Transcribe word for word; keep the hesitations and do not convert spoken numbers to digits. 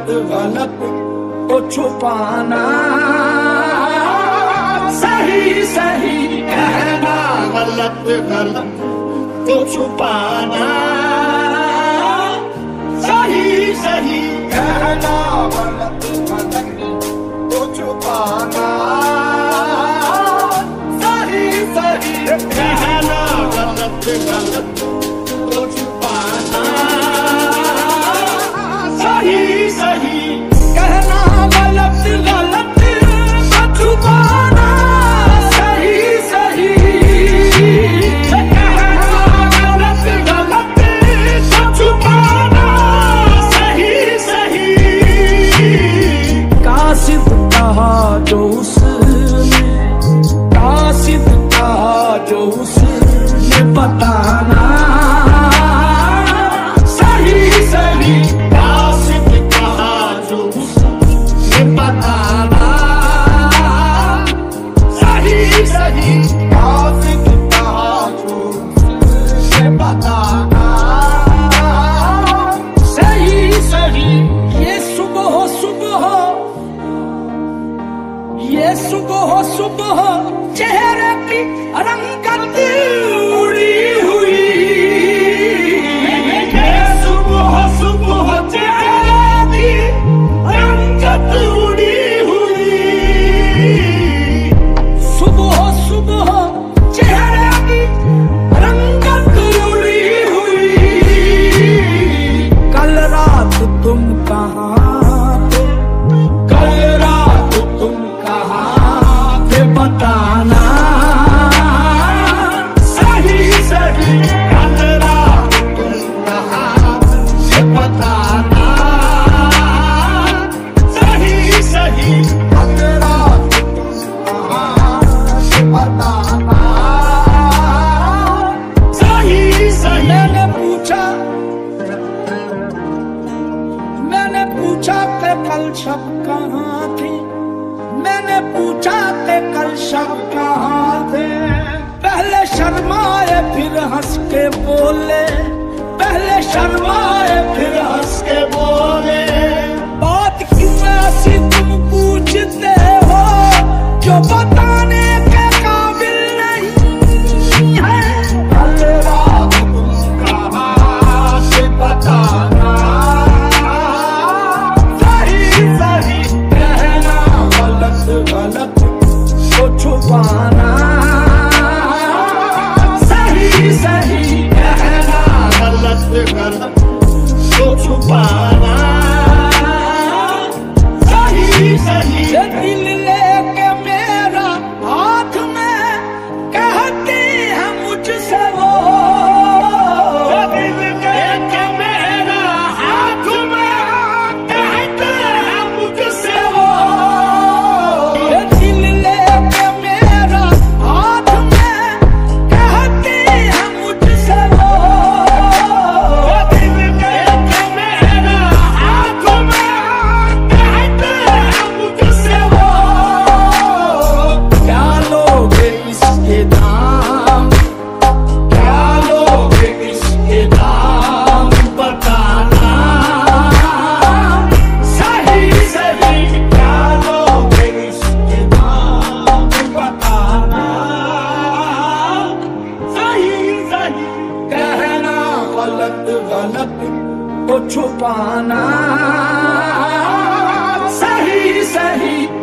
गलत को छुपाना, सही सही कहना, गलत गलत को छुपाना, सही सही कहना, गलत गलत को छुपाना, सही सही कहना, गलत गलत को छुपाना, सही सही कहना, गलत गलत को छुपाना, सही सही कहना, गलत गलत को छुपाना, सही सही। कासिद कहा जो उसने, कासिद कहा जो उसने बताना, सही सही कासिद कहा जो उसने बताना, सही सही कासिद कहा जो उसने बताना, सही सही। ये सुबह सुबह, ये सुबह सुबह चेहरे की रंगत उड़ी हुई, ये सुबह सुबह चेहरे की रंगत उड़ी हुई, सुबह सुबह चेहरे की रंगत उड़ी हुई। कल रात तुम कहाँ थे, कल रात तुम कहाँ थे बताना, सही सही कल रात तुम कहाँ थे बताना, सही सही कल रात तुम कहाँ थे बताना, सही सही। मैंने पूछा, मैंने पूछा कि कल शब कहाँ थी, मैंने पूछा कि कल शब कहाँ थे। पहले शर्माए फिर हंस के बोले, पहले शर्माए फिर हंस के बोले। बात क्यों ऐसी तुम पूछते हो जो बताने के काबिल नहीं है। कल रात तुम कहाँ से बताना, सही सही कहना, गलत गलत को छुपाना, सही सही कहना, गलत गलत को छुपाना, सही सही। दिल लेके मेरा हाथ में कहते हैं मुझसे वो, दिल लेके मेरा हाथ में कहते हैं मुझसे वो, दिल लेके मेरा हाथ में कहते हैं मुझसे वो, दिल लेके मेरा हाथ में कहते हैं मुझसे वो। क्या लोगे इसके दाम, क्या लोगे इसके दाम बताना, सही सही क्या लोगे इसके दाम बताना, सही सही कहना, गलत गलत को छुपाना, सही सही